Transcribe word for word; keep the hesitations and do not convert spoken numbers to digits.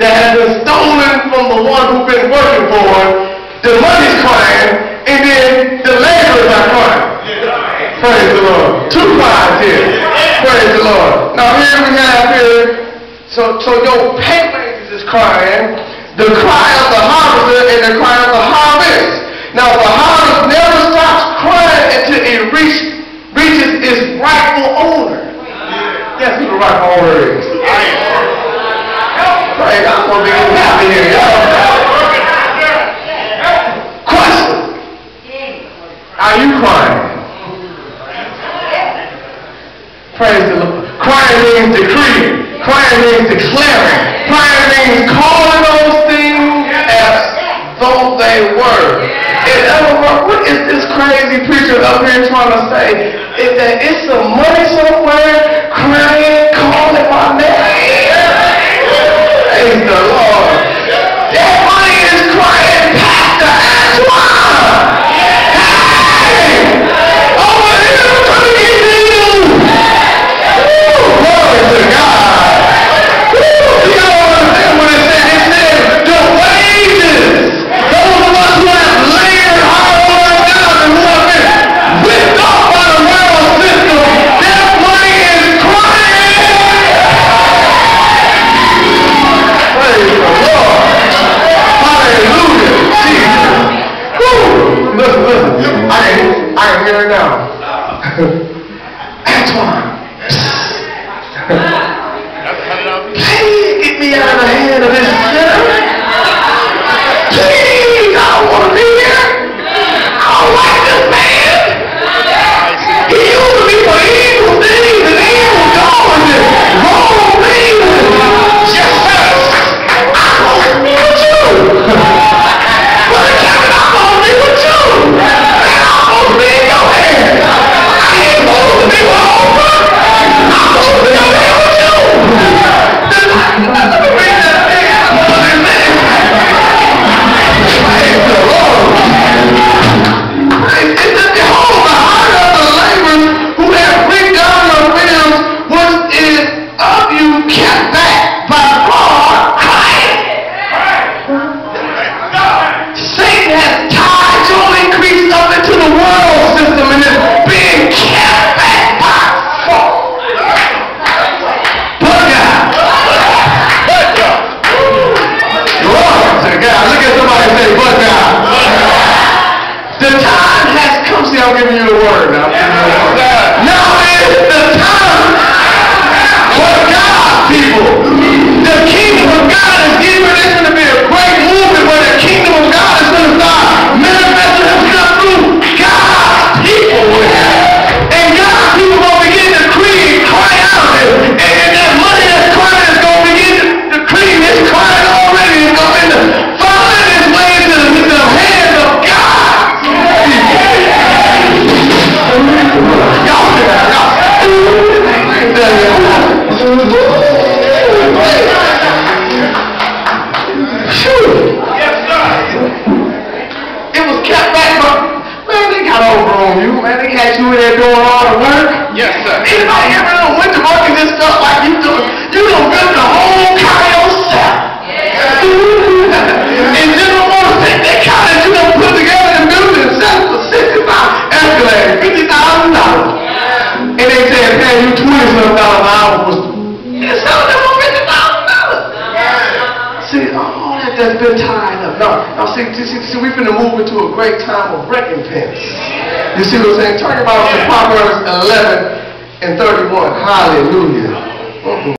that has been stolen from the one who's been working for it. The money's crying, and then the laborers are crying. Praise the Lord. Two cries here. Praise the Lord. Now here we have here, so, so your pay wages is crying, the cry of the harvester and the cry of the harvest. Now the harvest never stops crying until it reach, reaches its rightful owner. Guess who the rightful owner is? Praise God, I'm going to be happy here, y'all. Question. Are you crying? Praise the Lord. Crying means decreeing. Crying means declaring. Crying means calling those things as though they were. In other words, what is this crazy preacher up here trying to say? Is that it's some money somewhere crying, calling my name? Praise the Lord. That money is crying, Pastor Antwain. Hey! Over here, I'm trying to get to you. Woo, glory to God. Woo, you don't understand what it said. It said the wages. Those of us who have labored hard on our jobs and who have been whipped off by the world system, that money is crying. Praise the Lord. Hallelujah. Jesus. Woo. Listen, listen. I can, I can hear it now. Antwain. Please get me out of the hand of this sinner. Please, I don't want to be here. I don't like this man. He used me for evil things and evil doings and wrong things. Yes, sir. I'm going to be with you. Brother Kevin, I'm going to be with you. And I'm supposed to be in your hand. I ain't supposed to be with Oprah. I'm supposed to be in there with you. Let me read that thing out of the man. Praise the Lord. Praise the behold, the heart of the laborers who have written down your wills, what is of you kept back by fraud, crying. Satan has tied your increase up into the world system and is being kept back by fraud. But God. Glory to God. Look at somebody and say, but God. The time has come. See, I'm giving you the word now. Now is the time for God's people. The kingdom of God is getting ready. There's going to be a great movement where the kingdom of God is going to start manifesting himself through God's people. And God's people are going to begin to decree and cry out. And, and that money that's crying is going to begin to decree. It's crying already. It's going to find its way into the, the hands of God. Y'all hear that? It was kept back from, man, they got over on you, man. They had you in there doing all the work. Yes, sir. Anybody ever done went to work and this stuff like you doing? You done built the whole car yourself. And you don't want to take that car that you done put together and built it and sell it for sixty-five Escalade, fifty thousand dollars. And they said, man, you twenty-seven dollars an hour was, you selling them for fifty thousand dollars. See, all that that's been tied up. Now, now see, see, see, we've been moving to a great time of recompense. You see what I'm saying? Talk about Proverbs eleven and thirty-one. Hallelujah. Mm-hmm.